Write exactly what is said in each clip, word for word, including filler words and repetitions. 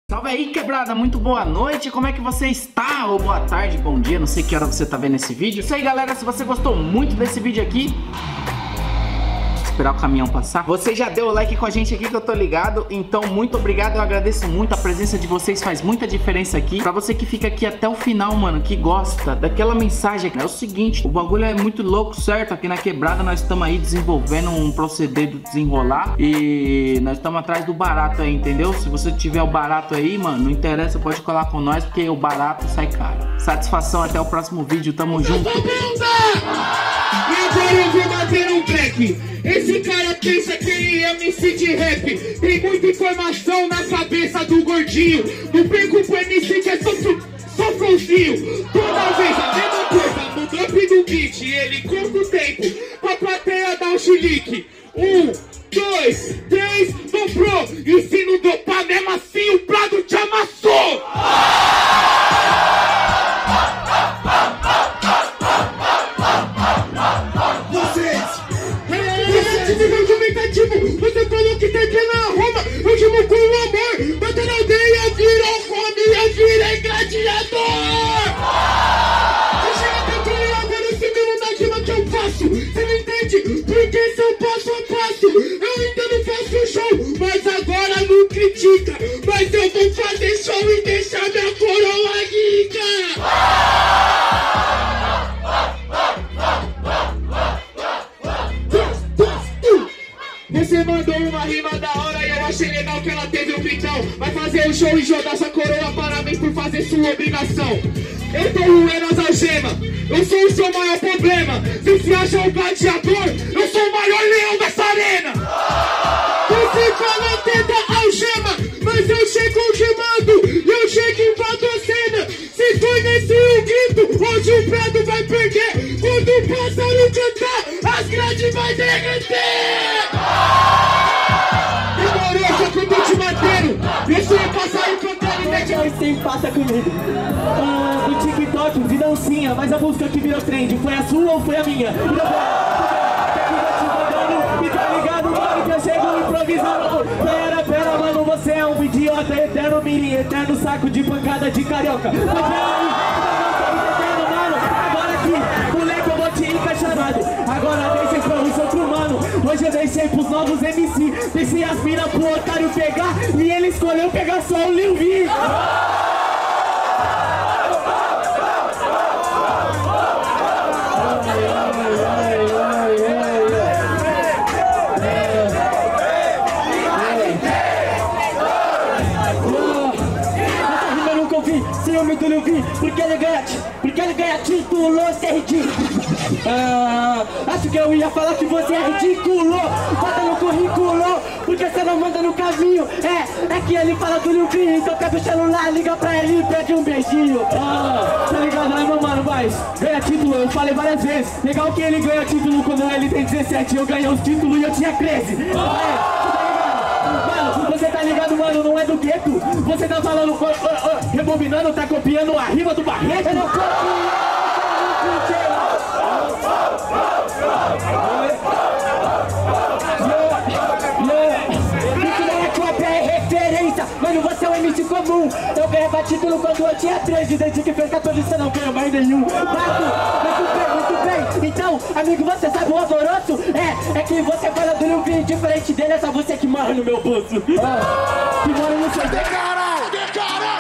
Salve aí, quebrada, muito boa noite, como é que você está? Ou boa tarde, bom dia, não sei que hora você tá vendo esse vídeo. Isso aí, galera, se você gostou muito desse vídeo aqui, esperar o caminhão passar, você já deu o like com a gente aqui que eu tô ligado. Então muito obrigado, eu agradeço muito, a presença de vocês faz muita diferença aqui. Pra você que fica aqui até o final, mano, que gosta daquela mensagem, é o seguinte, o bagulho é muito louco, certo? Aqui na quebrada nós estamos aí desenvolvendo um proceder do desenrolar e nós estamos atrás do barato aí, entendeu? Se você tiver o barato aí, mano, não interessa, pode colar com nós, porque o barato sai caro. Satisfação, até o próximo vídeo, tamo junto. Agora eu vou bater um black. Esse cara pensa que ele é M C de rap. Tem muita informação na cabeça do gordinho. Não perco pro M C que é só, só flowzinho. Toda vez a mesma coisa, no drop do beat. Ele conta o tempo pra plateia dar um chilique. Um, dois, três, dobrou. E se não dopar mesmo assim, o Prado te amassou. Você falou que tem que ir na Roma, eu chamo com o amor. Bota na aldeia, virou fome, eu virei gladiador. Eu chego até com agora esse mesmo na rima que eu faço. Você não entende? Porque se eu passo a passo, eu ainda não faço show. Mas agora não critica, mas eu vou fazer show e deixar minha coroa rica. Você mandou uma rima da hora e eu achei legal que ela teve um pitão. Vai fazer o show e jogar sua coroa, parabéns por fazer sua obrigação. Eu tô roendo as algemas, eu sou o seu maior problema. Você se acha um gladiador, eu sou o maior leão dessa arena. Você fala até da algema, mas eu chego gemando, eu chego invado a cena. Se for nesse o grito, hoje o Prado vai perder. Quando o pássaro cantar, as grades vai derreter. Demorou, só que eu tô te matando. Deixa eu passar o cantando e mete a sim, passa comigo. Ah, no TikTok, de dancinha, mas a música que virou trend, foi a sua ou foi a minha? E tá ligado, mano, que eu chego improvisando. Pera, pera, mano, você é um idiota, eterno mirim, eterno saco de pancada de carioca. Agora aqui, moleque, eu vou te encaixarado. Agora deixa pra um outro mano. Hoje eu deixei pros novos M C. Deixei as minas pro otário pegar e ele escolheu pegar só o Lil V. Ciúme do Lil V, porque ele ganha, porque ele ganha título, você é ridículo. Ah, acho que eu ia falar que você é ridículo. Bota no currículo, porque você não manda no caminho. É, é que ele fala do Lil V, então pega o celular, liga pra ele e pede um beijinho. Ah, tá ligado, né, meu mano? Mas ganha título, eu falei várias vezes. Legal que ele ganha título quando ele tem dezessete, eu ganhei os títulos e eu tinha treze. Ah, é. Mano, você tá ligado, mano, não é do gueto. Você tá falando, oh, oh, oh, rebobinando, tá copiando a rima do Barreto. Eu não copio, isso não é cópia, é referência. Mano, você é um M C comum. Eu ganhava título quando eu tinha treze. Desde que fez quatorze, você não ganhou mais nenhum. Bato, muito bem, muito bem. Então, amigo, você sabe o alvoroço? É, é que você fala do Lil V, diferente dele, é só você que morre no meu bolso. Ah, que mora no seu... De cara, de cara!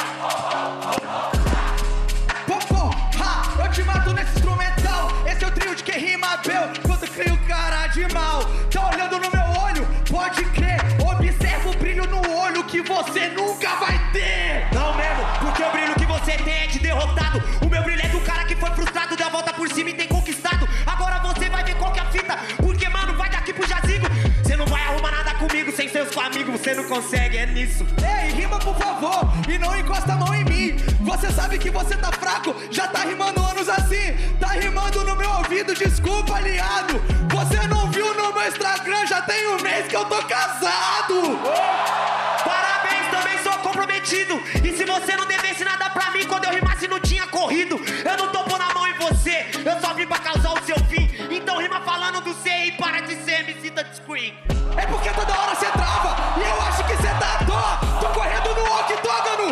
Popô, ha, eu te mato nesse instrumental. Esse é o trio de quem rima bel. Quando crio cara de mal, tá olhando no meu olho, pode crer. Observa o brilho no olho que você nunca vai ter. Não mesmo, porque o brilho que você tem é de derrotado. O meu brilho é do cara que foi frustrado, deu a volta por cima e tem conquistado. Agora você vai ver qual que é a fita, porque mano, vai daqui pro jazigo. Você não vai arrumar nada comigo, sem seus amigos você não consegue, é nisso. Ei, rima por favor, e não encosta a mão em mim. Você sabe que você tá fraco, já tá rimando anos assim. Tá rimando no meu ouvido, desculpa aliado. Você não viu no meu Instagram, já tem um mês que eu tô casado. Parabéns, também sou comprometido. E se você não devesse nada pra mim, quando eu rimasse não tinha corrido. Eu não tô pondo a mão em você, eu só vim pra causar o seu fim. Então rima falando do C e para de ser M C da Screen. É porque toda hora você trava e eu acho que você tá à toa. Tô correndo no octógono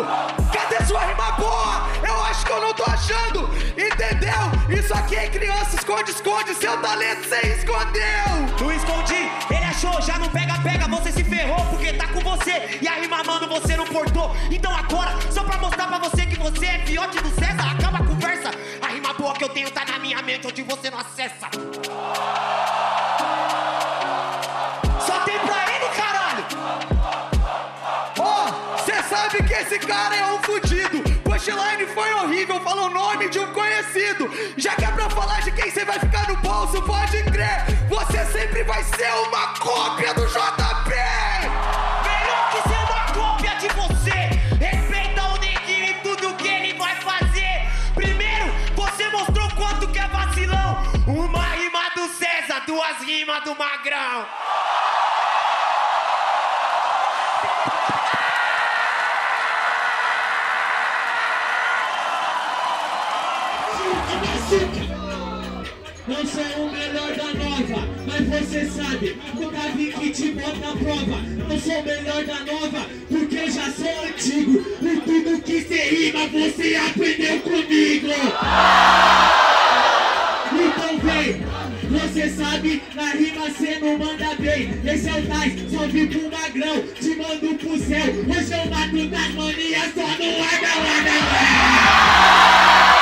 talento cê escondeu. Não escondi, ele achou, já não pega, pega, você se ferrou porque tá com você. E a rima, mano, você não portou. Então agora, só pra mostrar pra você que você é fiote do César, acaba a conversa. A rima boa que eu tenho tá na minha mente, onde você não acessa. Só tem pra ele, caralho. Ó, oh, cê sabe que esse cara é um fudido. Punchline foi horrível, falou o nome de um conhecido. Já que é pra falar de quem cê vai ficar no bolso, pode crer, você sempre vai ser uma cópia do J P. Melhor que ser uma cópia de você. Respeita o neguinho e tudo que ele vai fazer. Primeiro, você mostrou quanto que é vacilão. Uma rima do César, duas rimas do Magrão. Não sou o melhor da nova, mas você sabe, nunca vi que te bota na prova. Não sou o melhor da nova, porque já sou antigo. E tudo que cê rima, você aprendeu comigo. Então vem, você sabe, na rima cê não manda bem. Esse é o Tais, só vim pro Magrão, te mando pro céu. Hoje eu mato das manias, só no Arda, Arda,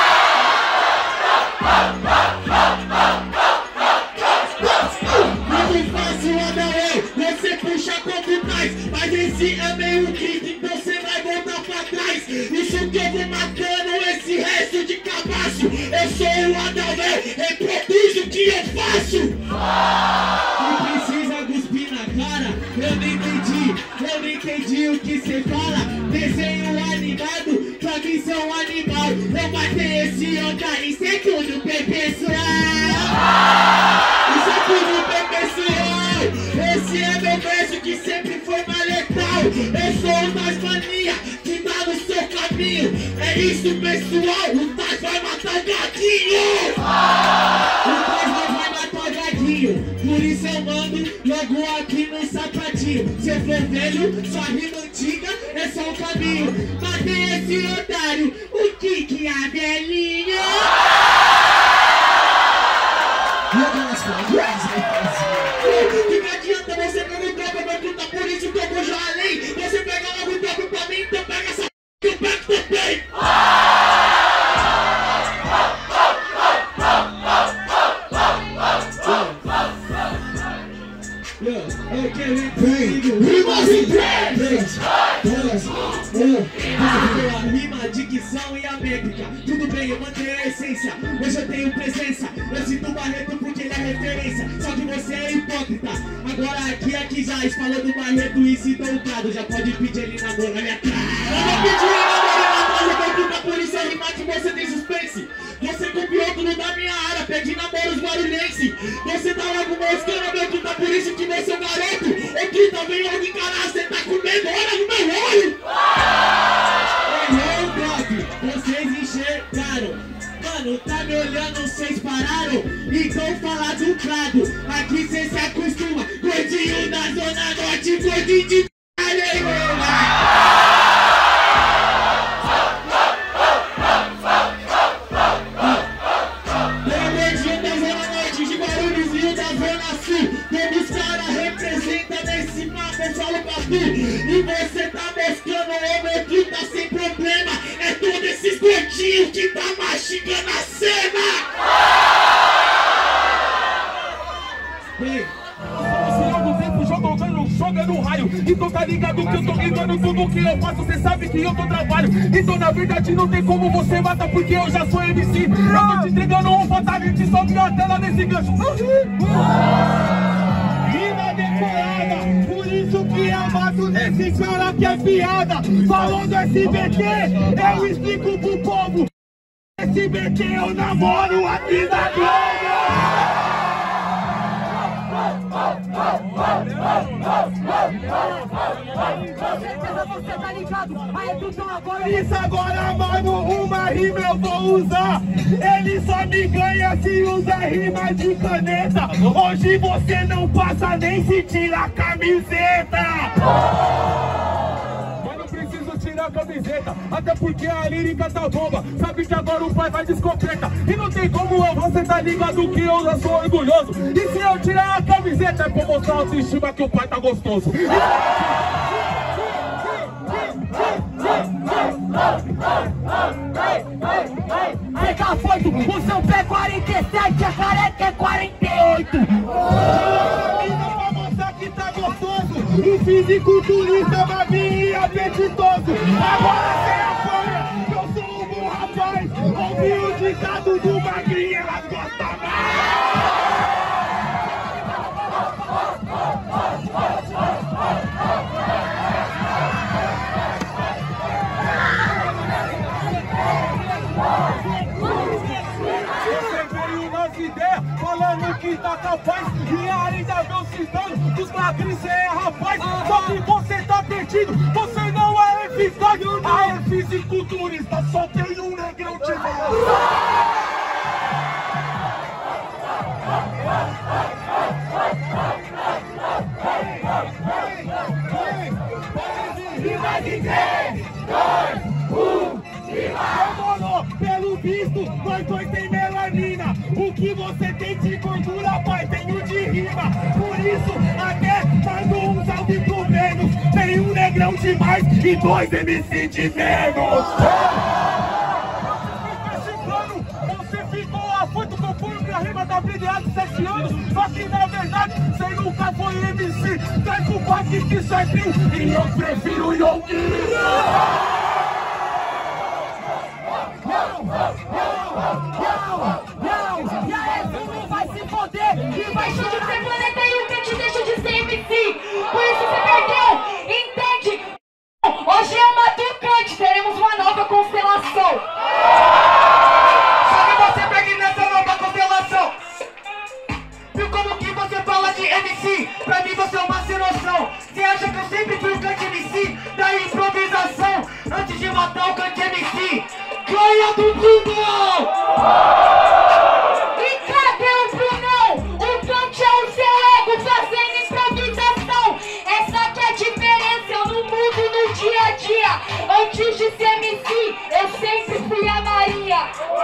você puxa como trás, mas esse é meio kit, então você vai voltar pra trás. Isso que eu vou matando, esse resto de cabaço. Eu sou o Adalver, reproduzo o que eu faço. Não precisa cuspir na cara, eu não entendi, eu não entendi o que cê fala. Desenho animado, pra mim sou um animal. Eu matei esse andar em segundo, pessoal. Isso é tudo, pessoal. Esse é meu verso que sempre foi mais letal. Eu sou o Tais Mania que tá no seu caminho. É isso, pessoal, o Tais vai matar o gadinho. O Tais não vai matar o gadinho. Por isso eu mando logo aqui no sapatinho. Se eu for velho, sua rima antiga é só um caminho. Matei esse otário, o que que é a velhinha? Que que adianta você que eu não troco meu puta, por isso que eu vou já além. Você pega logo o topo pra mim, então pega essa que eu pego também. Eu quero ir comigo. Rimas em três, dois, um. A rima, a dicção e a métrica. Tudo bem, eu mantenho a essência. Hoje eu tenho presença. Eu sinto Barreto porque ele é referência. Só que você é hipócrita. Agora aqui, aqui já falou do Barreto e se doutrado. Já pode pedir ele namoro na minha cara. Eu vou pedir ele namoro na casa, eu vou ficar por isso é rimar que você tem suspense. Você copiou tudo da minha área, pede namoros barulhense. Você tá logo moscando, meu que tá por isso que você é um garoto. Aqui também logo encarar, você tá comendo, olha no meu olho. Errou, Bob, vocês enxergaram. Mano, tá me olhando, vocês pararam? Então fala do Prado, aqui cê se acostuma. Gordinho da Zona Norte, gordinho de e você tá moscando o homem que tá sem problema. É todos esses gordinhos que tá mastigando a cena. Bem, do tempo jogando, jogando raio. Então tá ligado que eu tô gritando tudo que eu faço. Cê sabe que eu tô trabalho. Então na verdade não tem como você matar, porque eu já sou M C. Eu tô te entregando um fatality, só minha tela nesse gancho. Rima decorada, por isso que eu mato nesse cara que é piada. Falou do S B T, eu explico pro povo. S B T eu namoro aqui da Globo. Com certeza você tá ligado, a Edutão agora... Isso agora, mano, uma rima eu vou usar. Ele só me ganha se usa rima de caneta. Hoje você não passa nem se tira a camiseta. Eu não preciso tirar a camiseta, até porque a lírica tá bomba. Sabe que agora o pai vai de escopeta. E não tem como eu, você tá ligado que eu já sou orgulhoso. E se eu tirar a camiseta é pra mostrar a autoestima que o pai tá gostoso. Fica foito, o seu pé é quarenta e sete, a careca é quarenta e oito. Pra mostrar que tá gostoso, o fisiculturista magrinho e apetitoso. Agora sem a folha, que eu sou um bom rapaz. Ouvi o ditado do magrinho, elas gostam mais. Ideia, falando que tá capaz e ainda vê o citando dos magrinhos, cê é rapaz. Só que você tá perdido, você não é eficaz. A é fisiculturista, só tem um negrão de demorou, pelo visto, nós dois tem melanina. O que você tem de gordura, pai, tenho de rima. Por isso, até mando um salve pro menos. Tem um negrão de mais e dois M C de menos. Você ficou afoito com o punho que a rima tá brilhando sete anos. Só que na verdade, você nunca foi M C. Traz o quase que certinho e eu prefiro Yogi. E aí, tu vai se foder e vai Deixa de chorar. ser planeta e o que te deixa de ser M C. Por isso você perdeu, entende? Hoje é uma Tucante, teremos uma nova constelação. Só que você pegue nessa nova constelação. Viu como que você fala de M C? Pra mim você é uma sem noção. Você acha que eu sempre fui o Cante M C da improvisação? Antes de matar o Cante M C, ganha do Brunão! E cadê o Brunão? O Cante é o seu ego fazendo improvisação. Essa que é a diferença, eu não mudo no dia a dia. Antes de ser M C, eu sempre fui a Maria.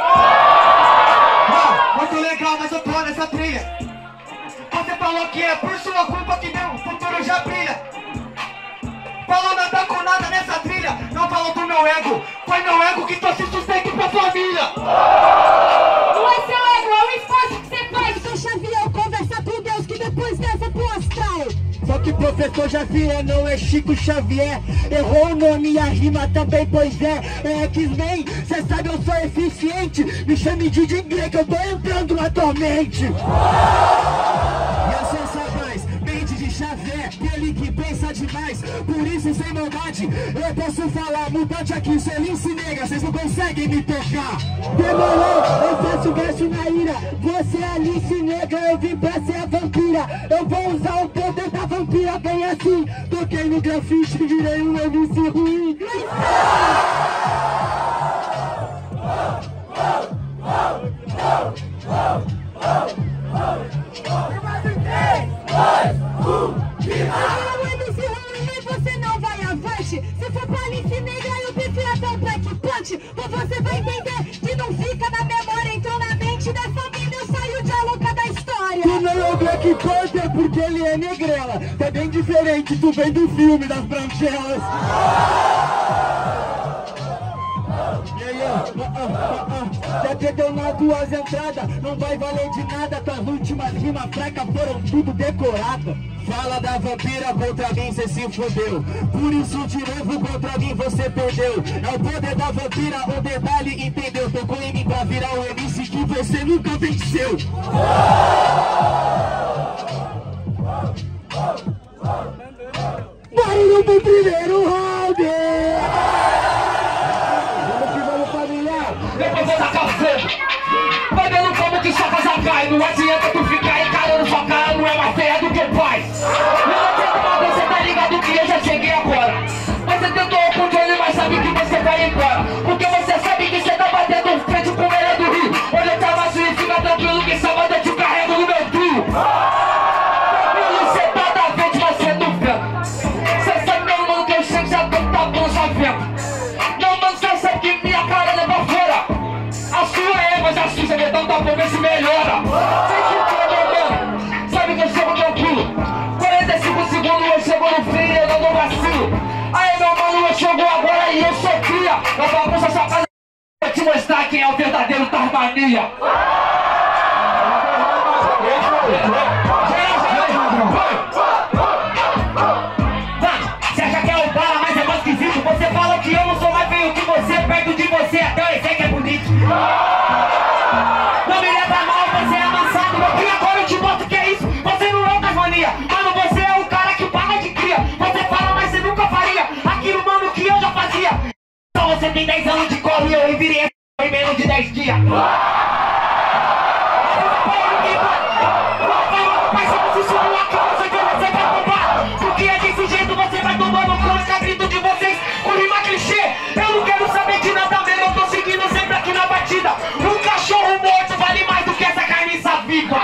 Ah, muito legal, mas eu tô nessa trilha. Você falou que é por sua culpa que meu futuro já brilha. Falou nada com nada nessa trilha. Não falou do meu ego. Foi meu ego que trouxe sustento pra família. Não é seu ego, é o esforço que você faz. Professor Xavier conversa com Deus que depois leva pro astral. Só que professor Xavier não é Chico Xavier. Errou o nome e a rima também, pois é. É X-Men, cê sabe eu sou eficiente. Me chame de Dingle que eu tô entrando atualmente. E eu sou sagaz, mente de Xavier, ele que pensa demais. Por isso sem maldade, eu posso falar mutante aqui, sou lince negra, vocês não conseguem me tocar. Demorou, eu faço verso na ira. Você é lince negra, eu vim pra ser a vampira. Eu vou usar o poder da vampira bem assim. Toquei no grafite e virei um M C ruim. Você não vai avante. Se for pra lince negra, eu prefiro até o Black Punch. Mas você vai entender que não fica na memória. Entrou na mente da família, eu saio de a louca da história. Tu não é o Black Panther porque ele é negrela. É bem diferente, tu vem do filme das branquelas. Já perdeu nas duas entradas, não vai valer de nada. Tuas últimas rimas fracas foram tudo decoradas. Fala da vampira contra mim, cê se fodeu. Por isso de novo contra mim você perdeu. É o poder da vampira, o detalhe, entendeu? Tocou em mim pra virar o M C que você nunca venceu. Barulho do primeiro round. Depois vou tacar fogo. Vai vendo como que sua casa cai. Não adianta tu ficar encarando sua cara. Não é mais feia do que o pai. Não adianta, mas você tá ligado que eu já cheguei agora. Você tentou o controle, mas sabe que você vai embora. Porque você sabe que você tá batendo frente com o melhor do Rio. Olha, tá vazio e fica tranquilo que sábado eu te carrego no meu trio. Tranquilo, você tá da frente, mas você não vendo. Você sabe meu mano que eu chego, já tô tá bom, já vendo. eu bagunço essa casa pra te mostrar quem é o verdadeiro Tarbania. Você acha que é o bala, mas é mais esquisito. Você fala que eu não sou mais feio que você, perto de você até o Ezek é bonito. Não me leva mal, você é amansado, meu cria, agora eu te mostro que é isso. Você não é das mania, mano, você é o cara que paga de cria. Você fala, mas você nunca faria aquilo, mano, que eu já fazia. Então você tem dez anos de corre e eu virei em menos de dez dias. Porque é desse jeito você vai tomando conta, grito de vocês com rima clichê. Eu não quero saber de nada mesmo, eu tô seguindo sempre aqui na batida. Um cachorro morto vale mais do que essa carniça viva.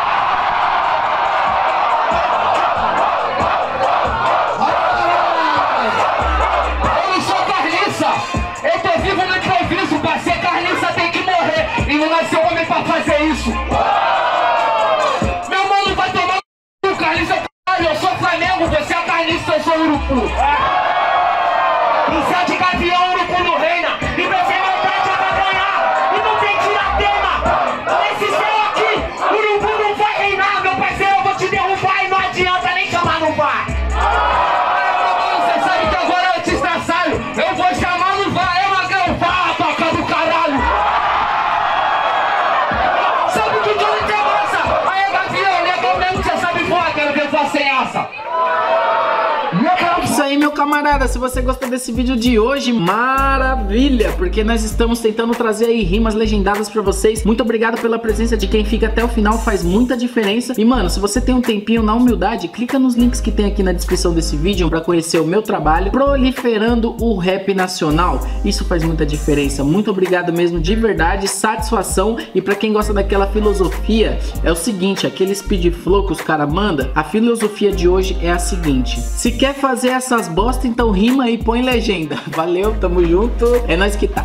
Eu não sou carniça, eu tô vivo no improviso. Pra ser carniça tem que morrer, e não nasceu homem pra fazer isso. Meu mano vai tomar no carniça. Eu sou Flamengo, você é carniça, eu sou urubu. Em céu de gavião, urubu não reina. E você não trate pra ganhar. E não tem tiratema. Nesse céu aqui, urubu não vai reinar. Meu parceiro, eu vou te derrubar e não adianta nem chamar no bar. Você sabe que agora eu te estraçalho. Eu vou chamar no VAR, é uma galvada, toca do caralho. Sabe que tudo tem massa? Aí é gavião, legal mesmo que você sabe voar, quero ver voar sem asa. Isso aí, meu camarada, se você gostou desse vídeo de hoje, maravilha, porque nós estamos tentando trazer aí rimas legendadas pra vocês. Muito obrigado pela presença de quem fica até o final, faz muita diferença. E mano, se você tem um tempinho, na humildade, clica nos links que tem aqui na descrição desse vídeo pra conhecer o meu trabalho, proliferando o rap nacional. Isso faz muita diferença. Muito obrigado mesmo, de verdade, satisfação. E pra quem gosta daquela filosofia, é o seguinte, aquele speed flow que os caras mandam, a filosofia de hoje é a seguinte: se quer fazer essas bosta, então rima e põe legenda. Valeu, tamo junto, é nóis que tá.